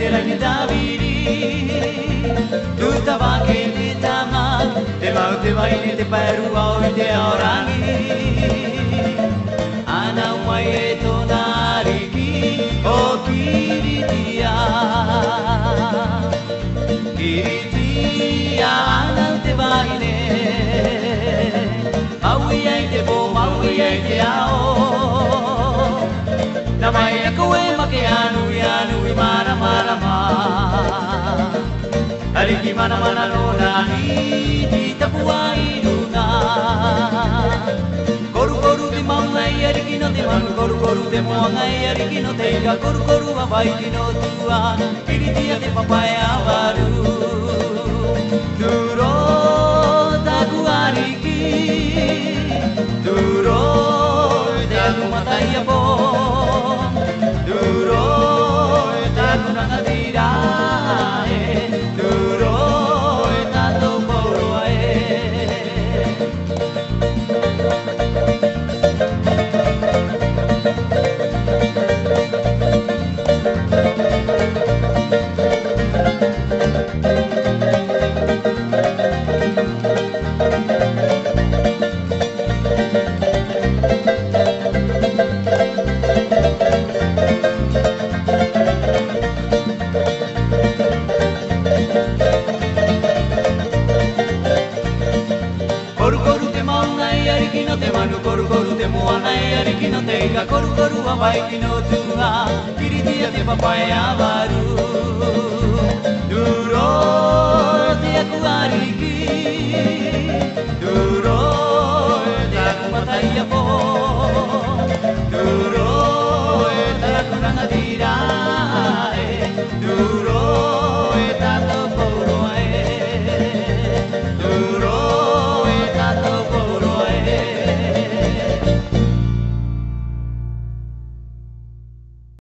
lagi Davidi tu tabake di tama te mau te vai te peru au te orangi ana wai to nariki o kiritia kiritia ana te vai ne maui ai te bo maui ai te ao na mai koe make anu anu mana mana ma Ariki mana mana no nani di tapuai luna Koru koru te maungai ariki no te manu Koru koru te moangai ariki no te ika Koru koru wa baiki no tua Kiritia te papaya waru Turo taku ariki Turo te aku matai apo Turo taku nangatira Koru koru te moanai ariki no te ika Koru koru wa waiki no tua Kiritia te papaya waru Duro te aku ariki Duro te aku matai apo